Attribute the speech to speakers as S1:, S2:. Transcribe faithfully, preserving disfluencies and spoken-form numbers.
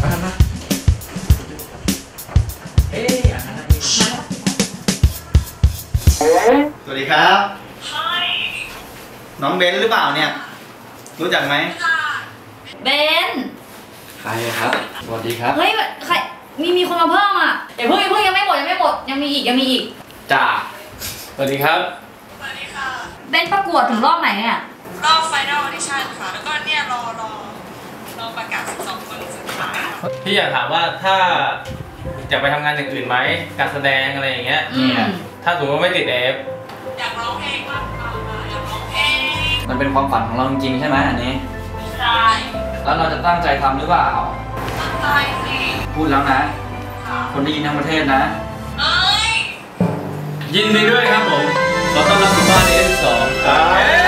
S1: มามาเอ๊ะอย่างนั้นนะสวัสดีครับน้องเบนหรือเปล่าเนี่ยรู้จักไหม
S2: เบน
S1: ใครครับสวัสดีครับ
S2: เฮ้ยใครมีมีคนมาเพิ่มอ่ะเดี๋ยวเพิ่งเพิ่งยังไม่หมดยังไม่หมดยังมีอีกยังมีอีก
S1: จ่าสวัสดีครับ
S3: สวัสดีค่ะ
S2: เบนประกวดถึงรอบไหนเนี่ย
S3: รอบไฟนอลออดิชั่นค่ะแล้วก็เนี่ยรอรอรอประกาศสิบสองคนสุดท้าย
S4: พี่อยากถามว่าถ้าจะไปทำงานอย่างอื่นไหมการแสดงอะไรอย่างเงี้ยเนี่ยถ้าสมมติว่าไม่ติดเอฟ
S3: อยากร้องเพลงมากค่ะอยากร้องเพลง
S1: มันเป็นความฝันของเราจริงๆใช่ไหมอันนี้
S3: ใช่
S1: แล้วเราจะตั้งใจทำหรือเปล่า
S3: ตั้งใจสิ
S1: พูดแล้วนะคนได้ยินทั้งประเทศนะ
S3: เอ้ย
S4: ยินดีด้วยครับผมขอต้อนรับสู่บ้านเอฟสอง